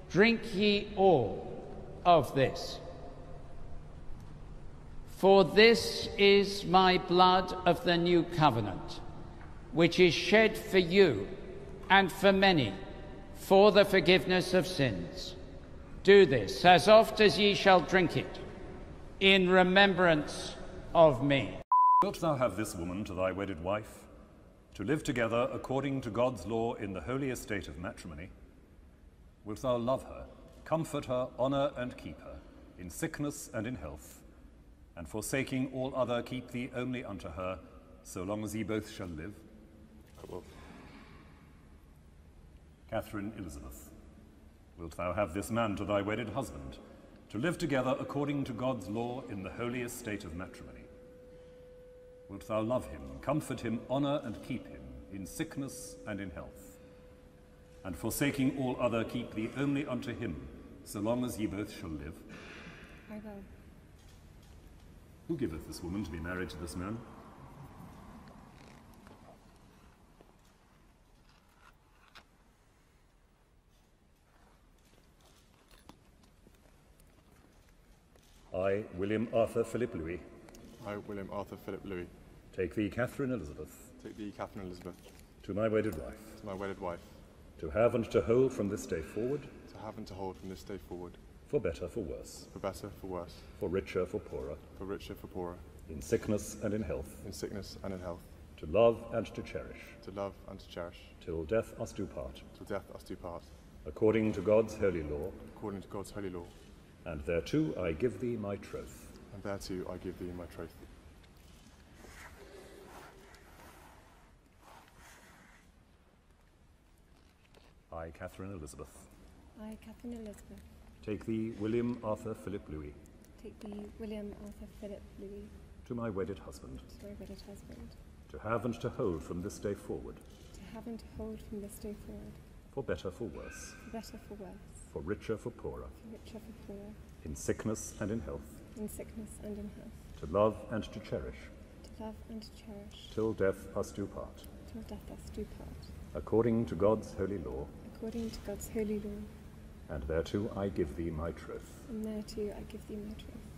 Drink ye all of this. For this is my blood of the new covenant, which is shed for you and for many for the forgiveness of sins. Do this as oft as ye shall drink it, in remembrance of me. Wilt thou have this woman to thy wedded wife, to live together according to God's law in the holy estate of matrimony? Wilt thou love her, comfort her, honour and keep her, in sickness and in health, and forsaking all other keep thee only unto her, so long as ye both shall live? I will. Catherine Elizabeth, wilt thou have this man to thy wedded husband, to live together according to God's law in the holy estate of matrimony? Wilt thou love him, comfort him, honour and keep him, in sickness and in health, and forsaking all other keep thee only unto him, so long as ye both shall live? I will. Who giveth this woman to be married to this man? I, William Arthur Philip Louis. I, William Arthur Philip Louis. Take thee, Catherine Elizabeth. Take thee, Catherine Elizabeth. To my wedded wife. To my wedded wife. To have and to hold from this day forward. To have and to hold from this day forward. For better, for worse. For better, for worse. For richer, for poorer. For richer, for poorer. In sickness and in health. In sickness and in health. To love and to cherish. To love and to cherish. Till death us do part. Till death us do part. According to God's holy law. According to God's holy law. And thereto I give thee my troth. And thereto I give thee my troth. I, Catherine Elizabeth. I, Catherine Elizabeth. Take thee, William Arthur Philip Louis. Take thee, William Arthur Philip Louis. To my wedded husband. To my wedded husband. To have and to hold from this day forward. To have and to hold from this day forward. For better, for worse. For better, for worse. For richer, for poorer. For richer, for poorer. In sickness and in health. In sickness and in health. To love and to cherish. To love and to cherish. Till death us do part. Till death us do part. According to God's holy law. According to God's holy law. And thereto I give thee my troth. And thereto I give thee my troth.